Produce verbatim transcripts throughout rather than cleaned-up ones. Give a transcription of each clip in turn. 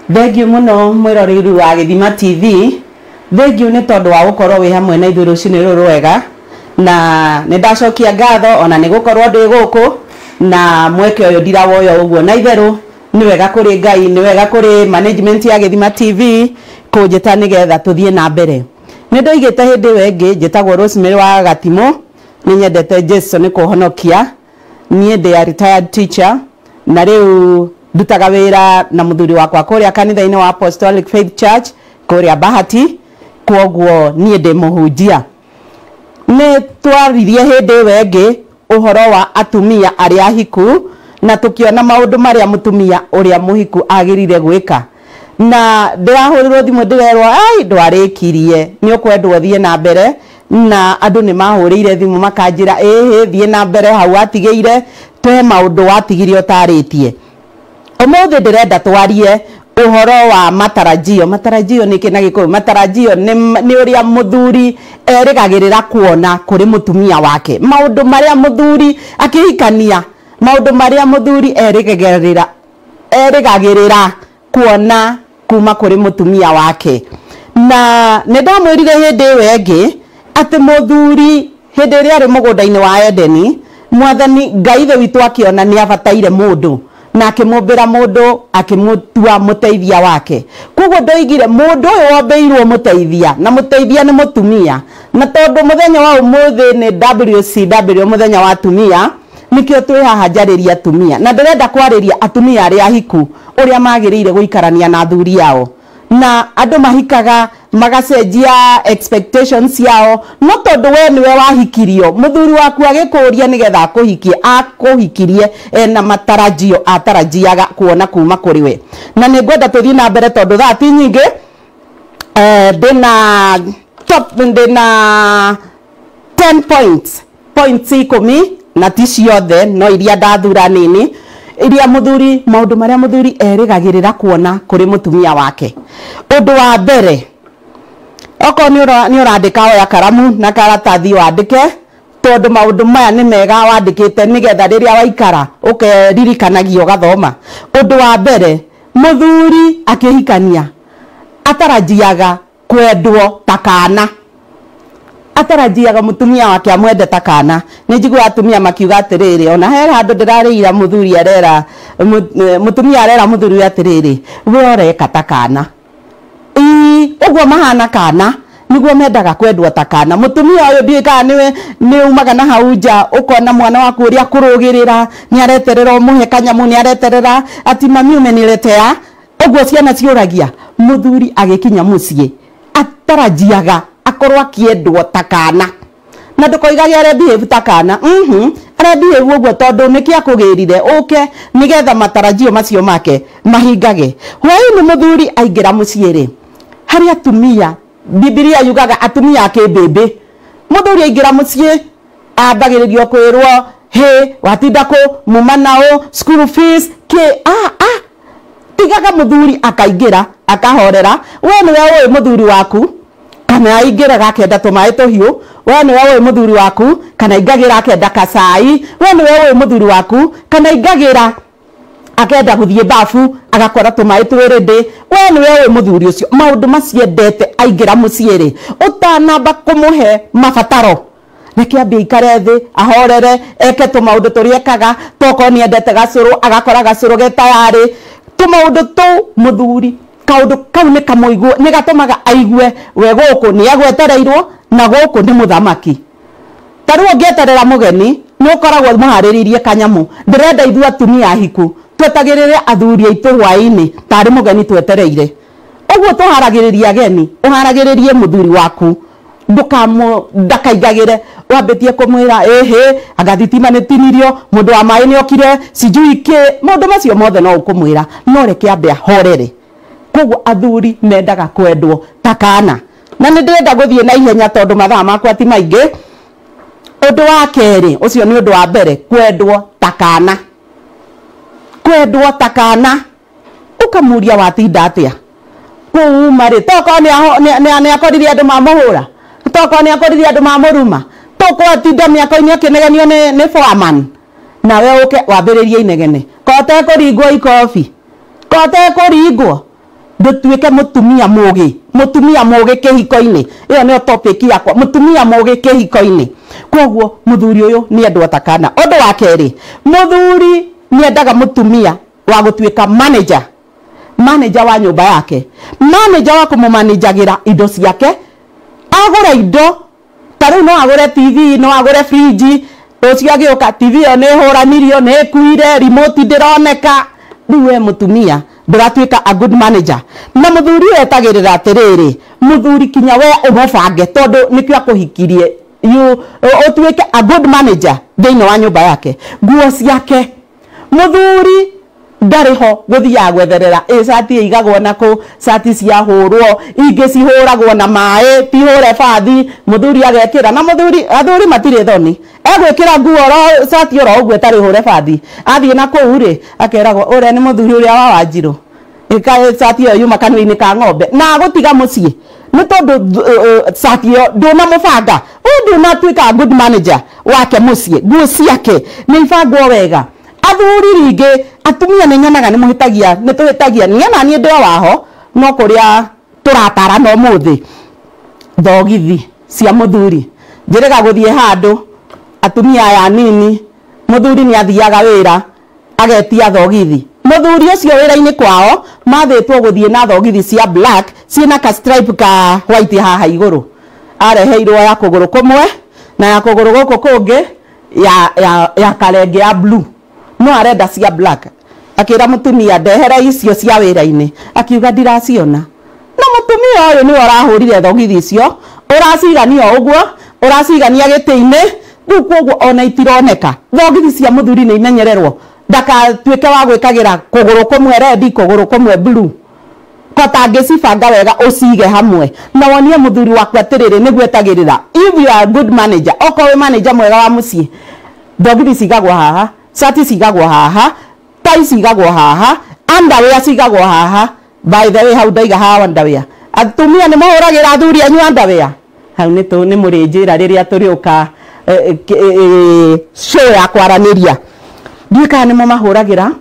Thengiũ mũno mwĩroreri wa Gĩthima T V. Thengiũ nĩ tondũ wa gũkorwo wĩ hamwe na ithuĩ rũcinĩ rũrũ rwega, na nĩ ndacokia ngatho ona nĩ gũkorwo ndĩ gũkũ na mweke ũyũ ndirawoya ũguo na itherũ. Nĩ wega kũrĩ Ngai, nĩ wega kũrĩ management ya Gĩthima T V kũnjĩta nĩgetha tũthiĩ na mbere. Nĩ ndoigĩte hĩndĩ ĩyo ĩngĩ njĩtagwo Rosemary wa Gatimũ, nĩ nyendete Jesũ nĩ kũhonokia, niĩ ndĩ retired teacher na rĩu ndutaga wĩra na mũthuri wakwa kũrĩa kanitha-inĩ wa Apostolic Faith Church kũrĩa Bahati, kwoguo niĩ ndĩ mũhunjia. Nĩ twaririe hĩndĩ ĩyo ĩngĩ ũhoro wa atumia arĩa ahiku na tũkĩona maũndũ marĩa mũtumia ũrĩa mũhiku agĩrire gwĩka, na ndĩrahũrĩrwo thimũ ndĩrerwo ai ndwarĩkirie nĩ ũkwendwo thiĩ na mbere, na andũ nĩ mahũrĩire thimũ makanjĩra ĩhĩ thiĩ na mbere hau watigĩire, twe maũndũ watigire ũtarĩtie. Ũmũthĩ ndĩrenda twarie ũhoro wa matarajio. Matarajio nĩ kĩna gĩkũyũ? Matarajio nĩ ũrĩa mũthuri erĩgagĩrĩra kuona kũrĩ mũtumia wake, maũndũ marĩa mũthuri akĩhikania, maũndũ marĩa mũthuri erĩgagĩrĩra erĩgagĩrĩra kuona kuma kũrĩ mũtumia wake. Na nĩ ndamwĩrire hĩndĩ ĩyo ĩngĩ atĩ mũthuri hĩndĩ ĩrĩa arĩ mũgũnda-inĩ wa Edeni, Mwathani Ngai ithe witũ akĩona nĩ abataire mũndũ na akĩmũmbĩra mũndũ akĩmũtua mũteithia wake. Koguo ndoigire mũndũ ũyũ wambĩirwo mũteithia, na mũteithia nĩ mũtumia, na tondũ mũthenya wa ũmũthĩ nĩ W C W mũthenya wa atumia, nikio twĩ haha njarĩria atumia, na ndĩrenda kwarĩria atumia arĩa ahiku ũrĩa magĩrĩire gũikarania na athuri yao. Na andũ mahikaga magacenjia expectations yao, no tondũ we nĩwe wahikirio, mũthuri waku agĩkũria nĩgetha akũhikie, akũhikirie ena matarajio atarajiaga kuona kuma kũrĩ we. Na nĩ ngwenda tũthiĩ na mbere tondũ thaa ti nyingĩ, eh ndĩna top ndĩna ten points points ikũmi na ti ciothe no iria ndathura nini, iria mũthuri, maũndũ marĩa mũthuri erĩgagĩrĩra kuona kũrĩ mũtumia wake. Ũndũ wa mbere, oko nĩ ũrandĩka oya karamu na karatathi wandĩke, tondũ maũndũ maya nĩ mega wandĩkĩte nĩgetha rĩrĩa waikara ũkeririkanagia ũgathoma. Ũndũ wa mbere, mũthuri akĩhikania atarajiaga kwendwo ta kana, atarajiaga mutumia wake amwende ta kana. Nĩ njigua atumia makiuga atĩrĩrĩ, ona he handũ ndĩrarĩira mũthuri arera mutumia arera mũthuri atĩrĩrĩ, we ũreka ta kana. Ii ũguo mahana kana nĩguo mendaga kwendwo ta kana. Mutumia ũyũ ndiũĩ kana nĩwe nĩ umaga na hau nja ũkona mwana waku ũrĩa kũrũgĩrĩra, nĩ areterera ũmũhe kanyamu, nĩ areterera ati mami ũmeniletea, ũguo ciana ciũragia. Mũthuri agĩkinya mũciĩ atarajiaga akorwo akĩendwo ta kana, na ndũkoigage arebehave ta kana. mhm arebehave ũguo tondũ nĩkĩ akũgĩrire ũke nĩgetha matarajio macio make mahingage. Hwaĩ-inĩ mũthuri aingĩra mũciĩ rĩ, harĩ atumia, Biblia yugaga atumia akĩmbĩmbĩ. Mũthuri aingĩra mũciĩ ambagĩrĩrio kwĩrwo he watinda kũ, muma nao, school fees kĩ ah ah tigaga mũthuri akaingĩra akahorera. We nĩwe ũĩ mũthuri waku kana aingĩraga akenda tũmaĩ tũhiũ, we nĩwe ũĩ mũthuri waku kana aingagĩra akenda kacai, we nĩwe ũĩ mũthuri waku kana aingagĩra akenda gũthiĩ bafu agakora tũmaĩ twĩrĩndĩ, we nĩwe ũĩ mũthuri ũcio. Maũndũ maciendete aingĩra mũciĩ rĩ, ũtanamba kũmũhe mabataro, reke ambie aikare thĩ ahorere, eke tũmaũndũ tũrĩa ekaga, toko nĩ endete gacũrũ agakora gacũrũ ge tayarĩ, tũmaũndũ tũu mũthuri kaũndũ kau nĩ kamũigua, nĩ gatũmaga aigue we gũkũ nĩ agwetereirwo na gũkũ nĩ mũthamaki. Tarĩu ũngĩeterera mũgeni nĩ ũkoragwo mũharĩrĩirie kanyamu. Ndĩrenda ithuĩ atumia ahiku twetagĩrĩre athuri aitũ hwaĩ-inĩ tarĩ mũgeni twetereire. Ũguo tũharagĩrĩria ageni, ũharagĩrĩrie mũthuri waku, ndũkamũ ndakaingagĩre wambĩtie kũmwĩra ĩhĩ anga thitima nĩ tinirio, mũndũ wa maĩ nĩ okire, sijui kĩ, maũndũ macio mothe no ũkũmwĩra, no reke ambe ahorere. Koguo athuri mendaga kwendwo ta kana, na nĩ ndĩrenda gũthiĩ na ihenya tondũ mathaa makwa ti maingĩ. Ũndũ wa kerĩ, ũcio nĩ ũndũ wa mbere, kwendwo ta kana. Kwendwo ta kana ũkamũria watinda atĩa kũu marĩ, toko nĩ akoririe andũ mamũhũra, toko nĩ akoririe andũ mamũruma, toko atinda mĩako-inĩ akĩnegenio nĩ foreman, nawe ũke wambĩrĩrie inegene kote kũringwo ikobi, kote kũringwo ndutuike mutumia mugi mutumia mugi kihiko-ini iyo ni topic yakwa mutumia mugi kihiko-ini koguo muthuri uyu ni andu atakana undu wa keri muthuri ni endaga mutumia wa gutuika manager manager wa nyumba yake manager wa kumumanajagira indo ciake agura indo taru no agure T V no agure fridge ucio agioka T V yo ne horanirio ne kuire remote ndironeka riwe mutumia nduratuika a good manager na muthuri etagirira atiriri muthuri kinya we umubange tondu nikyo akuhikirie you otuike a good manager thiini wa nyumba yake nguo ciake muthuri ndariho guthia gwetherera icati igagwo nako cati cia hurwo ingi cihuragwo na mai ti hure bathi muthuri agekira na muthuri athuri matire thoni egwikira nguo ro cati ro ugwe tari hure bathi athie na kuu ri akeragwo ure ni muthuri uria wa Wanjiru ika cati yo yuma kanui-ini ka ng'ombe na gutiga mucii ni tondu cati yo nduna mubanga nduna tuika good manager wake mucii nguo ciake ni ibangwo wega athuri ringi atumia ni nyonaga ni muhitagia ni tuhitagia ni na ni ndio waho no kuria turatara no muthi thogithi cia muthuri njirega guthie handu atumia ya nini muthuri ni athiaga wira agetia thogithi muthuri ucio wira-ini kwao mathitwo guthie na thogithi cia black ciina ka stripe ka white haha iguru areheirwo ya kuguru kumwe na ya kuguru guku kungi ya ya ya karenge ya blue no arenda cia black akira mutumia ndehera icio cia wira-ini akiuga ndiraciona na mutumia uyu ni orahurire thogithi icio uracigania uguo uracigania giti-ini riu koguo ona itironeka thogithi cia muthuri ni imenyererwo ndaka tuike wa gwikagira kuguru kumwe red kuguru kumwe blue kota ngicibanga wega ucige hamwe na wonie muthuri waku atiriri niguo etagirira if you are good manager okowe manager mwega wa mucii thogithi cigagwo haha cati cigagwo haha tai cigagwo haha underwear cigagwo haha by the way hau ndaiga haha underwear atumia ni mahuragira athuri anyu underwear hau ni tu ni murinjira riria turiuka show ya kwaraniria ndika ni mo mahuragira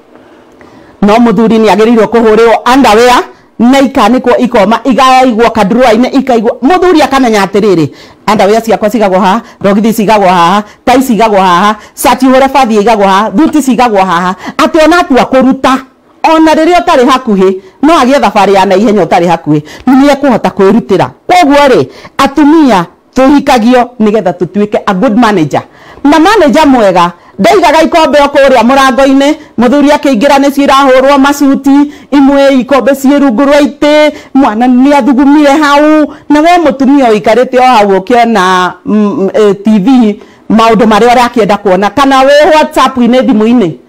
no muthuri ni agirirwo kuhurirwo underwear na ikanikwo ikoma igaigwo kadrua-ini ikaigwo muthuri akamenya atiriri underwear ciakwa cigagwo haha thogithi cigagwo haha tai cigagwo haha cati hure bathi igagwo haha thuti cigagwo haha ati ona atua kuruta ona riria utari hakuhi no agie thabari ya naihenya utari hakuhi ni ekuhota kwirutira koguo ri atumia tuhikagio nigetha tutuike a good manager na manager mwega ndaigaga ikombe okuria murango-ini muthuri akiingira ni cirahurwo macuti imwe ikombe cirungu rwa iti mwana ni athugumire hau na we mutumia uikarite o hau ukiona T V maundu maria urakienda kuona kana we WhatsApp-ini thimu-ini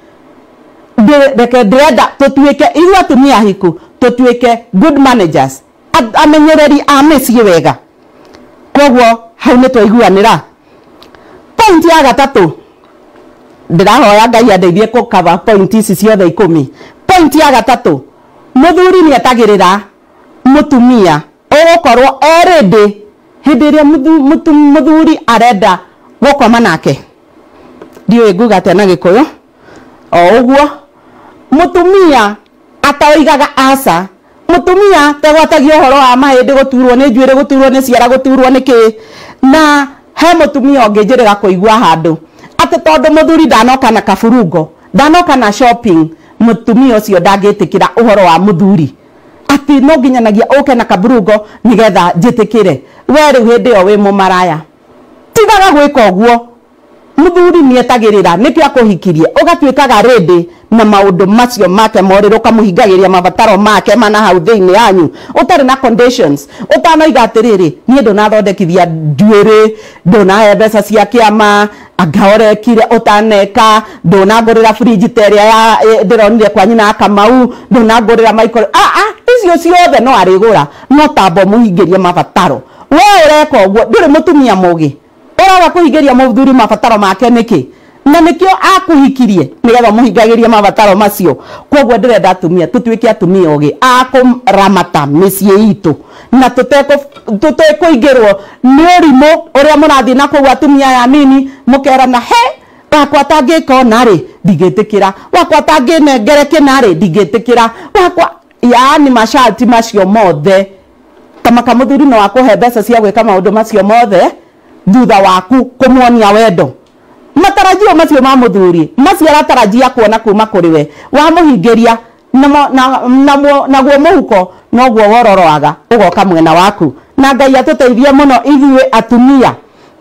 ndeke ndrenda tutuike ithu atumia hiku tutuike good managers amenyereri a micii wega koguo hau ni twaiguanira point ya gatatu ndirahoya Ngai andeithie ku cover point ici ciothe ikumi point ya gatatu muthuri ni etagirira mutumia ugukorwo already hindi iria muthuri arenda gukoma nake ndiwe nguga atia na Gikuyu o uguo mutumia ataoigaga aca mutumia tegwatagia uhoro wa mahindi guturwo ni njuire guturwo ni ciara guturwo ni ki na he mutumia onginjirira kuigua handu ati tondu muthuri ndanoka na kaburungo ndanoka na shopping mutumia ucio ndangitikira uhoro wa muthuri ati no nginyanagia uke na kaburungo nigetha njitikire we riu hindi yo wi mumaraya tigaga gwika uguo muthuri ni etagirira nikio akuhikirie ugatuikaga ready na maundu macio make moriru kamuhingagiria mabataro make mana hau thiini yanyu utari na conditions utanoiga atiriri nie ndunathondekithia njuiri ndunahe mbeca cia kiama angaorekire utaneka ndunagurira fridge teria ya ndironire kwa nyina Kamau ndunagurira Michael ah ah icio ciothe no arigura no tambo muhingirie mabataro we ureka uguo nduri mutumia mugi uraga kuhingiria muthuri mabataro make niki na nikio akuhikirie nigetha muhingagirie mabataro macio koguo ndirenda atumia tutuike atumia ogi akuramata micii itu na tuteko tutekuingirwo ni urimo uria murathi na kugwa atumia ya nini mukerana he wakwa tangika onari ndigitikira wakwa tanginengere kinari ndigitikira wakwa yaani masharti macio mothe kama kamuthuri no akuhe mbeca cia gwika maundu macio mothe thutha waku kumuonia wendo matarajio macio ma muthuri macio aratarajia kuona kuma kuri we wamuhingiria na na naguo muhuko noguo wororoaga ugoka mwena waku na Ngai atuteithie muno ithuĩ atumia.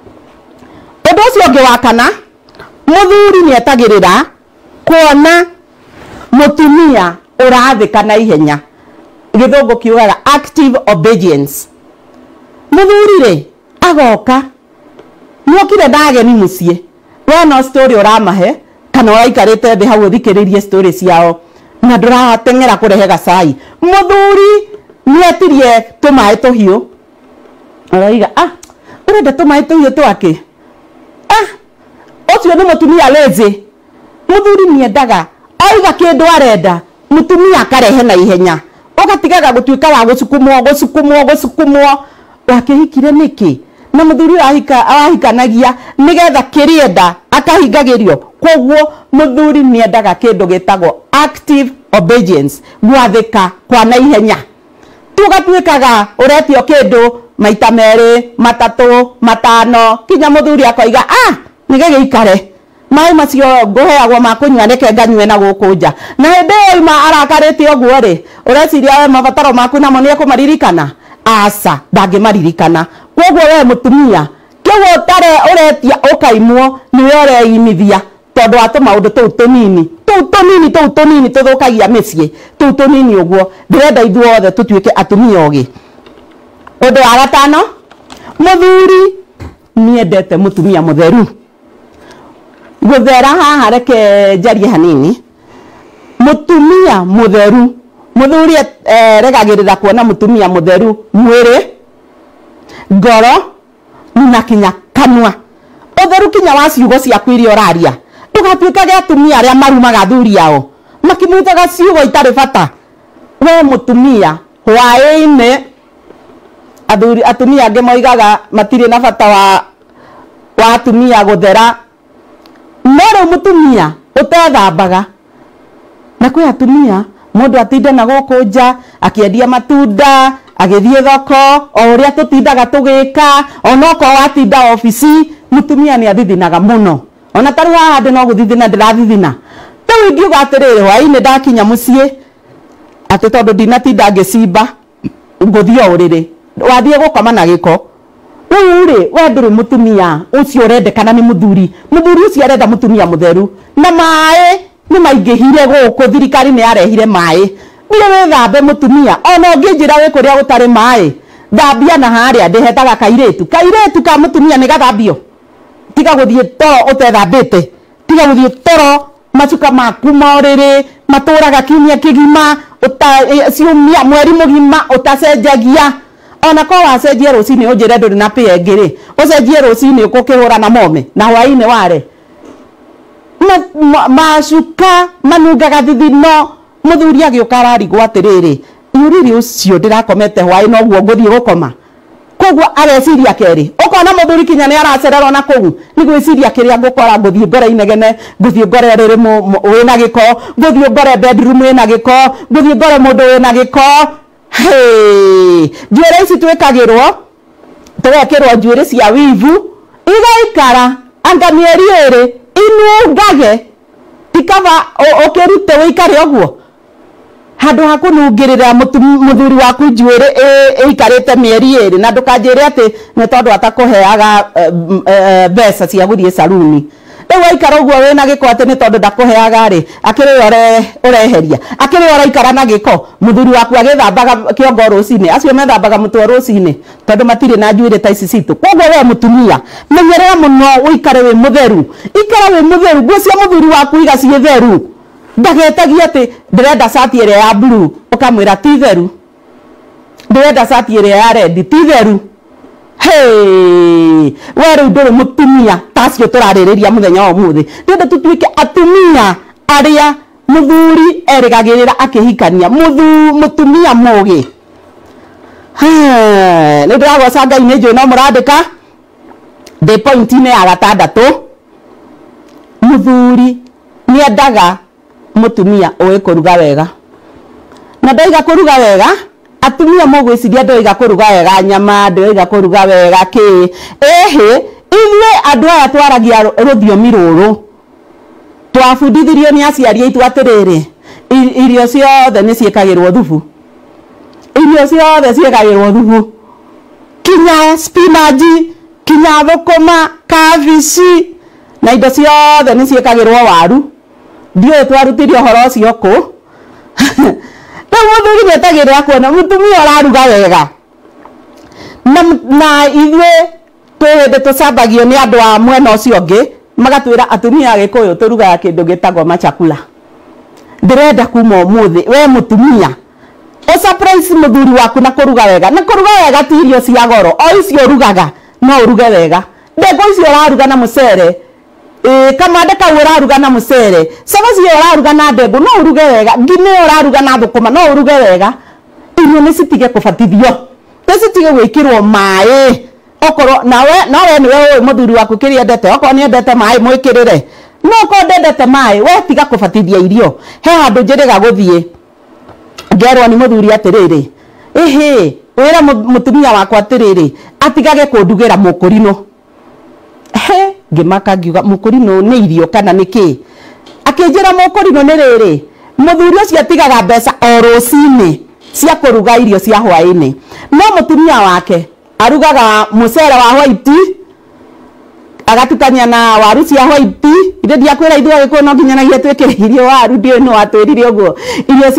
Undu ucio ungi wa kana muthuri ni etagirira kuona mutumia urathika na ihenya githungu kiugaga active obedience. Muthuri ri agoka nokire ndageni mucie we no story uramahe kana uraikarite thi hau thikiririe story ciao na ndurahatengera kurehe gacai. Muthuri ni etirie tumae tuhiu araiga ah urenda tumae tuhiu twake ah ocio ni mutumia lezi. Muthuri ni endaga aiga kindu arenda mutumia akarehe na ihenya ugatigaga gutuika wa gusukumwo gusukumwo gusukumwo wakihikire niki na muthuri ahika ahikanagia nigetha kirienda akahingagirio. Koguo muthuri ni endaga kindu gitagwo active obedience gwathika kwa na ihenya. Tugatuikaga uretio kindu maita meri matatu matano kinya muthuri akoiga ah nigegikare mai macio nguheagwo makunywa neke nganywe na gukunja na hinde ima arakarite oguo ri ureciria we mabataro maku namo ni akumaririkana asa ndangimaririkana. Koguo we mutumia kiugo tare uretia ukaimwo ni we ureimithia tondu atu maundu tou tunini tou tunini tou tunini tuthukagia micii tou tunini uguo ndirenda ithuothe tutuike atumia ogi. Undu wa gatano muthuri ni endete mutumia mutheru. Guthera haha reke njarie hanini mutumia mutheru. Muthuri eh, regagirira kuona mutumia mutheru mwiri ngoro na kinya kanwa utheru kinya wa ciugo ciaku iria uraria ndugatuikage atumia aria marumaga thuri yao makimwitaga ciugo itari bata. We mutumia hwaini athuri atumia ange moigaga matiri na bata wa wa atumia guthera no mutumia utethambaga na kwi atumia mundu atinda na gukunja akiendia matunda agithie thoko o uria tutindaga tugika onoko watinda ofisi mutumia ni athithinaga muno ona tari haha no guthithina ndirathithina tawi ndiuga atiriri hwaini ndakinya mucie ati tondu ndinatinda ngicimba nguthio uriri wathie gukoma na giko uri we nduri mutumia ucio urendekana ni muthuri muthuri ucio arenda mutumia mutheru na mai ni maingihire guku thirikari ni arehire mai niwe withambe mutumia ona unginjira we kuria gutari mai thambia na haria ndihetaga kairetu kairetu ka mutumia ni gathambio tiga guthie toro utethambite tiga guthie toro macuka maku moriri maturaga kiumia kigima ciumia mweri mugima utacenjagia ona ko wacenjia rucini unjire nduri na pia ngiri ucenjie rucini ukukihura na mome na hwaini ware macuka manungaga thithino muthuri agiuka ararigwo atiriri yuriri ucio ndirakomete hwaini noguo nguthie gukoma. Koguo ageciria keri ukona muthuri kinya ni aracererwo na kuu ni gwiciria kiria ngukora nguthie ngore inegene nguthie ngore riri wina giko nguthie ngore bedroom wina giko nguthie ngore mundu wina giko. Hey, njuire ici twikagirwo twekirwo njuire cia wivu igaikara anga mieri iri inungage tikava ukirute wikare oguo handu hakunungirira muthuri waku njuire ikarite mieri iri na ndukanjire ati ni tondu atakuheaga mbeca cia guthie saluni riu waikara uguo wina giko ati ni tondu ndakuheaga ri akiri ore ureheria akiri uraikara na giko muthuri waku agithambaga kiongo rucini acio methambaga mutwe rucini tondu matiri na njuire ta ici citu. Koguo we mutumia menyerera muno uikare wi mutheru ikara wi mutheru nguo cia muthuri waku iga cie theru ndagetagia ati ndirenda cati iria ya blue ukamwira ti theru ndirenda cati iria ya red ti theru. Hey, wewe nduri mutumia tacio turaririria muthenya wa muthi ndenda tutuike atumia aria muthuri erigagirira akihikania muthu mutumia mugi. Ha ni ndiragoca Ngai ni njui no murandika the point ine ya gatandatu muthuri ni endaga mutumia uwe kuruga wega na ndoiga kuruga wega atumia mogwiciria ndoiga kuruga wega nyama ndoiga kuruga wega ki ehe ithuĩ andũ aya twaragia rũthiomi rũrũ twabundithirio nĩ aciari aitũ atĩrĩrĩ irio ciothe nĩ ciĩkagĩrwo thubu irio ciothe ciĩkagĩrwo thubu kinya spinach kinya thũkũma kabici na indo ciothe nĩ ciĩkagĩrwo waru ndiũĩ twarutire ũhoro ũcio kũ rĩu mũthuri nĩetagĩrĩra kuona mũtumia ũraruga wega na na ithuĩ twĩhĩndĩ tũcambagio nĩ andũ a mwena ũcio ũngĩ magatwĩra atumia a Gĩkũyũ tũrugaga kĩndũ gĩtagwo machakula ndĩrenda kuma ũmũthĩ we mũtumia o surprise mũthuri waku na kũruga wega na kũruga wega ti irio cia goro o icio ũrugaga no ũruge wega ndengũ icio ũraruga na mũcere eh kamande kau ũraruga na mũcere cabaci ũraruga na ndengũ no ũruge wega ngine ũraruga na thũkũma no ũruge wega irio nĩ citige kũbatithio nĩ citige gwĩkĩrwo maĩ okorwo nawe nawe nĩ wewe mũthuri waku kĩrĩa endete okorwo nĩ endete maĩ mwĩkĩrĩre no okorwo ndendete maĩ we tiga kũbatithia irio he handũ njĩrĩga gũthiĩ ngerwo nĩ mũthuri atĩrĩrĩ ehe wĩra mũtumia wakwa atĩrĩrĩ atigage kũndugĩra mũkũrinũ he ngĩmaka ngiuga mũkũrinũ nĩ irio kana nĩkĩ akĩnjĩra mũkũrinũ nĩ rĩrĩ mũthuri ũcio atigaga mbeca o rũcinĩ cia kũruga irio cia hwaĩ-inĩ no mũtumia wake arugaga mũcere wa white agatukania na waru cia white ire dia kwĩra ithuĩ Gĩkũyũ no nginyanagia twĩkĩre irio waru ndiũĩ nĩ watwĩrire ũguo irio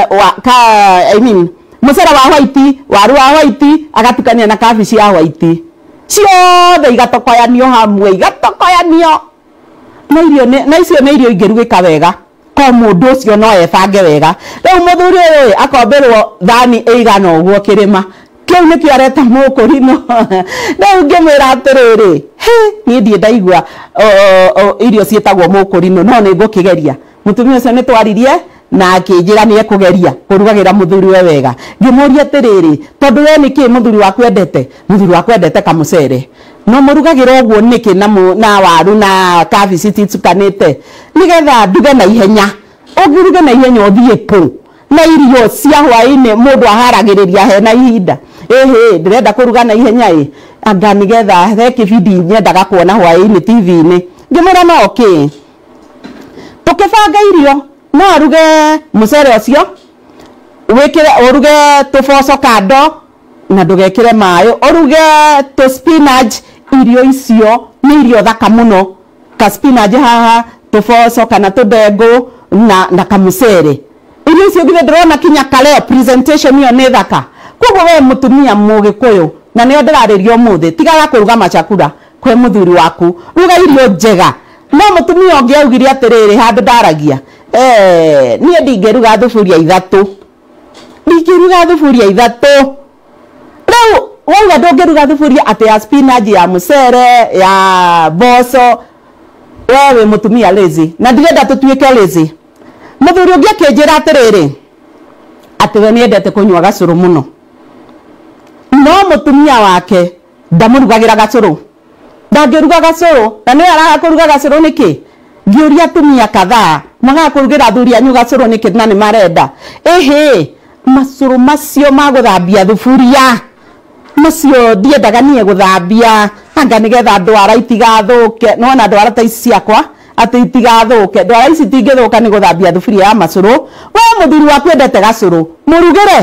I mean mũcere wa white waru wa white agatukania na kabici ya white ciothe igatokoyanio hamwe igatokoyanio na irio na icio nĩ irio ingĩrugĩka wega ko mũndũ ũcio no ebange wega rĩu mũthuri ũyũ akomberwo thani ĩigana ũguo kĩrĩma kĩu nĩkĩo areta mũkũrinũ rĩu ngĩmwĩra atĩrĩrĩ niĩ ndiĩ ndaigua irio ciĩtagwo mũkũrinũ no nĩ ngũkĩgeria mũtumia ũcio nĩ twaririe na akĩnjĩra nĩ ekũgeria kũrugagĩra mũthuri we wega ngĩmũria atĩrĩrĩ tondũ we nĩkĩ mũthuri waku endete mũthuri waku endete kamũcere no mũrugagĩra ũguo nĩkĩ na na waru na kabici titukanĩte nĩgetha nduge na ihenya ũngĩruge na ihenya ũthiĩ kũ na irio cia hwaĩ-inĩ mũndũ aharagĩrĩria he na ihinda ehe ndĩrenda kũruga na ihenya ĩ anga nĩgetha he kĩbindi nyendaga kuona hwaĩ-inĩ T V-inĩ ngĩmwĩra no okay tũkĩbanga irio no aruge mũcere ũcio wĩkĩre ũruge tũboco kando na ndũgekĩre maĩ ũruge tũ spinach irio icio nĩ irio thaka mũno ka spinach haha tũboco kana tũndengũ na na kamũcere irio icio ngire ndĩrona kinya kale presentation ĩyo nĩ thaka koguo we mũtumia Mũgĩkũyũ na nĩo ndĩrarĩria ũmũthĩ tigaga kũruga machakura kwĩ mũthuri waku ruga irio njega no mũtumia ũngĩ augire atĩrĩrĩ handũ ndaragia eh niĩ ndingĩruga thuburia ithatũ ndingĩruga thuburia ithatũ rĩu wauga ndũngĩruga thuburia atĩ ya spinach ya mũcere ya mboco wewe mũtumia lazy na ndirenda tũtuĩke lazy mũthuri ũngĩ akĩnjĩra atĩrĩrĩ atĩ we nĩendete kũnyua gacũrũ mũno no mũtumia wake ndamũrugagĩra gacũrũ ndangĩruga gacũrũ na nĩ araga kũruga gacũrũ nĩkĩ ngĩũria atumia kadhaa magaga kũrugĩra athuri anyu gacũrũ nĩkĩ na nĩ marenda ehe macũrũ macio ma gũthambia thuburia macio ndiendaga niĩ gũthambia anga nĩgetha ndwara itigathũke nona ndwara ta ici ciakwa atĩ itigathũke ndwara ici tingĩthũka nĩ gũthambia thuburia ya macũrũ we mũthuri waku endete gacũrũ mũrugĩre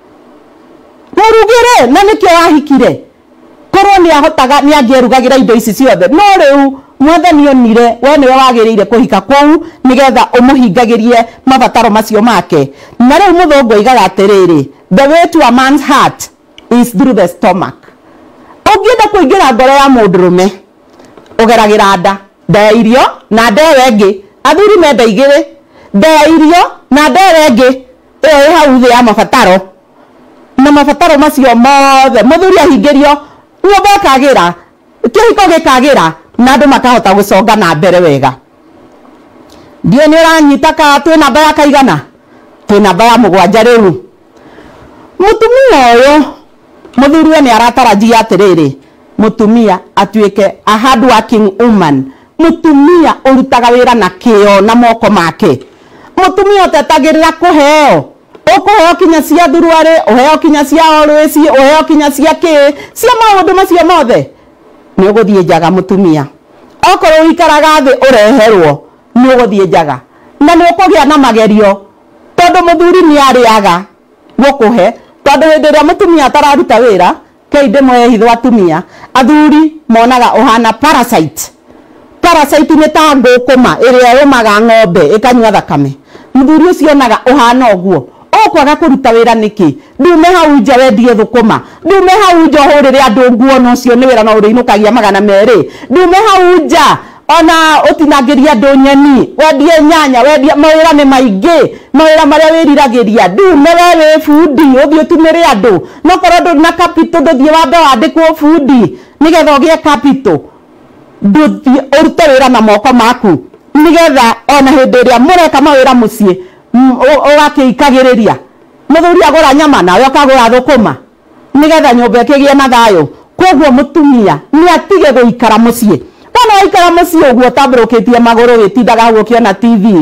mũrugĩre na nĩkĩo wahikire korwo nĩ ahotaga nĩ angĩrugagĩra indo ici ciothe no rĩu mwathani onire we nĩwe wagĩrĩire kũhika kũu nĩgetha ũmũhingagĩrie mabataro macio make na rĩu mũthũngũ oigaga atĩrĩrĩ the way to a man's heart is through the stomach ũngĩenda kũingĩra ngoro ya mũndũrũme ũgeragĩra nda nda ya irio na nda ĩyo ĩngĩ athuri menda igĩrĩ nda ya irio na nda ĩyo ĩngĩ ĩyo ĩ hau thĩ ya mabataro na mabataro macio mothe mũthuri ahingĩrio nyũmba ĩkagĩra kĩhiko gĩkagĩra na andũ makahota gũconga na mbere wega ndiũ nĩ ũranyita ka twĩ namba ya kaigana twĩ namba ya mũgwanja rĩu mũtumia ũyũ mũthuri we nĩ aratarajia atĩrĩrĩ mũtumia atuĩke a hard working woman mũtumia ũrutaga wĩra na kĩo na moko make mũtumia ũtetagĩrĩra kũheo ukuheo kinya cia thurware uheo kinya cia always uheo kinya cia ki cia maundu macio mothe ni uguthie njaga mutumia okorwo wikaraga thi ureherwo ni uguthie njaga na ni ukugia na magerio tondu muthuri ni ariaga gukuhe tondu hindi ria mutumia atararuta wira keinde mwehithwa atumia athuri monaga uhana parasite parasite ni ta ngukuma iria yumaga ng'ombe ikanywa thakame muthuri ucio naga uhana oguo okwaga kuruta wira niki ndume hau nja wendie thukuma ndume hau nja hurire andu nguo no cio ni wira no uriinukagia magana meri ndume hau nja ona utinangiria andu nyeni wendie nyanya wendie mawira ni maingi mawira maria wiriragiria ndume we fundi uthio tumire andu no korwo ndu na capital nduthie wambe wandikwo fundi nigetha ugie capital nduthie urute wira na moko maku nigetha ona hindi ria mureka mawira mucii ugakikagiriria muthuri agura nyama nawe ukagura thukuma nigetha nyumba ikigie na thayo koguo mutumia ni atige guikara mucii kana ikara mucii uguo tambrukitie maguru witindaga guo kiona T V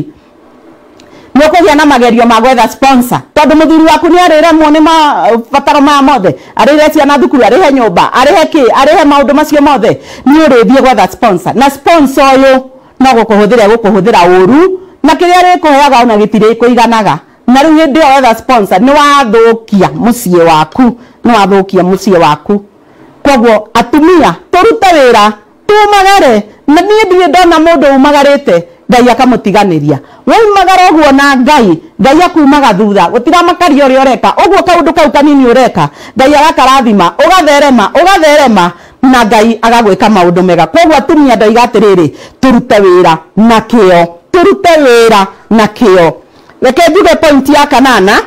ni ukugia na magerio ma gwetha sponsor tondu muthuri waku ni arire muone ma fataro ma mothe arire ciana thukuru arihe nyumba arihe ki arihe maundu macio mothe ni urithie gwetha sponsor na sponsor uyu no gukuhuthira gukuhuthira uru na kiria rikuheaga ona gitire kuiganaga na riu hindi wetha sponsor ni wathukia mucii waku ni wathukia mucii waku koguo atumia turute wira tumagare na nie ndire ndona mundu umagarite ngai akamutiganiria wei magara oguo na ngai ngai akumaga thutha gutira makaria uri ureka oguo kaundu kau kanini ureka ngai agakarathima ugatherema ugatherema na ngai agagwika maundu mega koguo atumia ndaiga atiriri turute wira na kio turute wira na kio reke njuge point ya kanana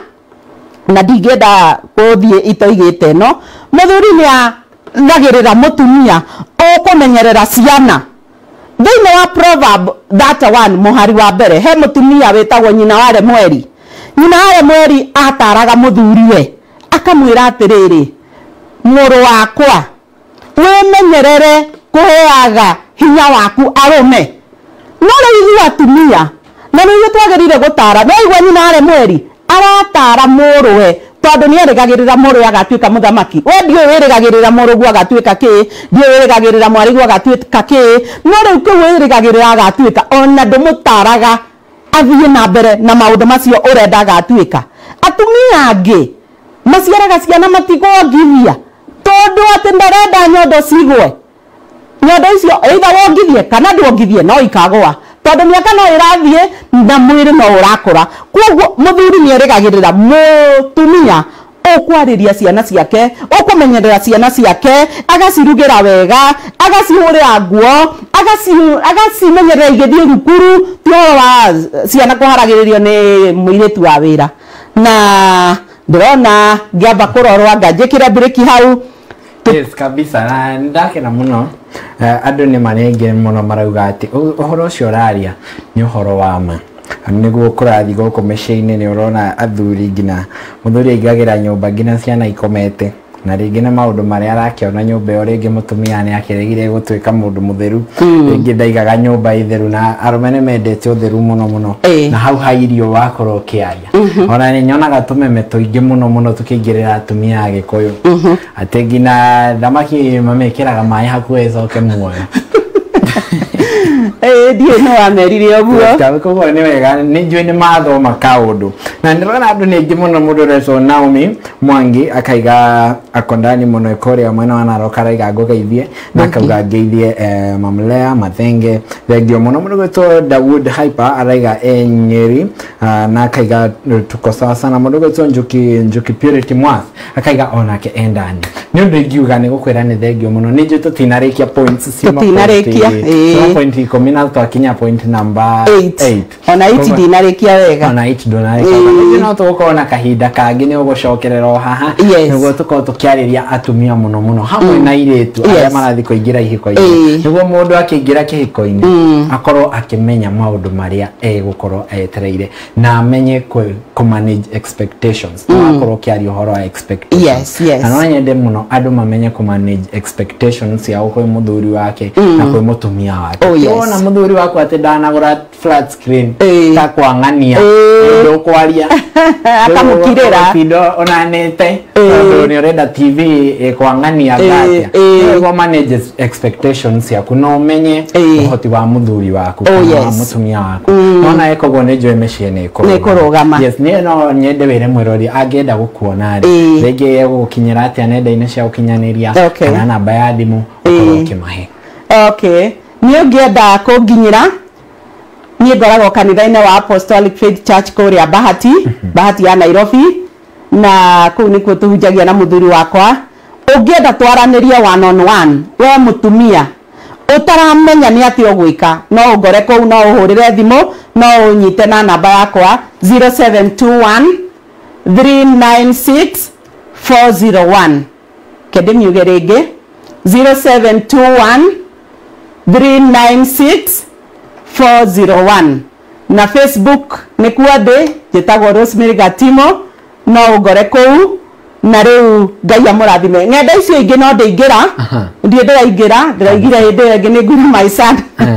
na ndigenda kuthie itoigite no muthuri ni nagirira mutumia ukumenyerera ciana thiini wa proverb that one muhari wa mbere he mutumia wetagwo nyina ware mweri nyina ware mweri ataraga muthuriwe akamwira atiriri muru wakwa wimenyerere kuheaga hinya waku arume no riu atumia na riu twagirire gutara no igwa nyina ware mweri aratara muruwe tondu ni erigagirira muru agatuika muthamaki we ndio wirigagirira muru gwa agatuika ki ndio wirigagirira mwari gwa agatuika ki no riu ku wirigagirira agatuika ona ndumutaraga athie na mbere na maundu macio urenda agatuika atumia angi maciaraga ciana matigongithia tondu ati ndarenda nyondo cigwe nyondo icio either wongithie kana ndwongithie no ikagwa tondu miaka no irathie na mwiri no urakura koguo muthuri ni erigagirira mutumia ukwariria ciana ciake ukumenyerera ciana ciake agacirugira wega agacihurira nguo agaci agacimenyerera igithie thukuru tio wa ciana kuharagiririo ni muiritu wa wira na ndirona ngiamba kurorwa ngajikira breki hau. Yes, kabisa na ndakena muno uh, andu ni marenge muno marauga ati uhoro ucio raria ni uhoro wa ma niguo kurathi guku meciini ni urona athuri ngina muthuri aigagira nyumba ngina ciana ikomete na ringi na maundu maria arakiona nyumba yo ringi mutumia ni akiregire gutuika mundu mutheru ringi ndaigaga nyumba itheru na arume ni mendete utheru muno muno na hau hairio wakorwo kiaria ona ni nyonaga tumeme tuingi muno muno tukingirira atumia agikuyu ati ngina thamaki mamekiraga mai hakuhe coke muoyo eh dio no amerire oguo ka ko ni wega ni njui ni mathoma kaundu na ndirona andu ni ngi muno mundu reso Naomi Mwangi akaiga akondani muno ikoria mwena wana rokaraiga ngogeithie na kauga ngeithie eh, mamlea mathenge thengio muno muno gweto Dawood Hyper araiga enyeri uh, na akaiga tuko sawa sana muno gweto njuki njuki Purity Mwath akaiga onake endani ni undu ingiuga ni gukwira ni thengio muno ni njuto tutinarikia points sima tutinarikia eh point ikomi na twakinya point number eight ona eight dinarikia wega ona eight donarikia no tuko na kahinda kangi ni ugucokerera haha niguo tuko tukiariria atumia muno muno hamwe na iretu aria marathi kuingira ihiko-ini niguo mundu akiingira kihiko-ini akorwo akimenya maundu maria egukorwo etereire na amenye ku manage expectations akorwo kiari uhoro wa expectations na no nyende muno andu mamenye ku manage expectations ya kwi muthuri wake na kwi mutumia wake ona muthuri wako ati ndanagura flat screen ta kwangania ndo kwaria akamukirira kido onanete ndo ni renda T V kwangania gatia ego manage expectations ya kuno menye uhoti wa muthuri wako na mutumia wako nona eko gone jo emeshie ne korogama yes ne no nyende were mwirori agenda gukuona ri rege yego gukinyira ati anenda ine cia gukinyaniria kana namba ya thimu ukorwo kimahe okay ni ungienda kunginyira ni ngoragwo kanitha-inĩ wa Apostolic Faith Church kuria Bahati Bahati ya Nairobi na kuu nikuo tuhunjagia na muthuri wakwa ungienda twaranirie one on one we mutumia utaramenya ni ati ogwika no ungore kuu no uhurire thimu no unyite na namba yakwa zero seven two one three nine six four zero one kende miuge ringi zero seven two one three nine six four zero one na Facebook ni kuade jetagwo Rosemary Gatimo no ugore kuu na riu Ngai amurathime ngenda icio ingi no ndingira ndie ndiraingira ndiraigire hindi ingi ni ngura my son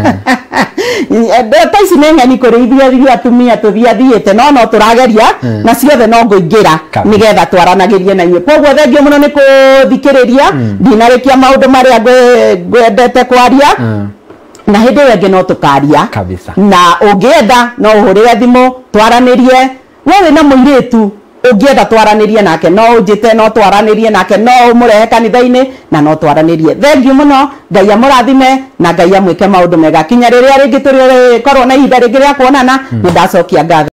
ndeta ici ni ng'ani kurithia ria atumia tuthiathiite no no turageria na ciothe no nguingira nigetha twaranagirie na inyuĩ koguo thengio muno ni kuthikiriria ndinarikia maundu maria ngwendete kwaria na hindi yengi no tukaria na ungienda no uhurire thimu twaranirie wewe na muiritu ungienda twaranirie nake no unjite no twaranirie nake no umurehe kanitha-ini na no twaranirie thengio muno Ngai amurathime na Ngai amwike maundu mega kinya riria ringi turi korwo na ihinda ringi ria kuonana ni ndacokia ngatho.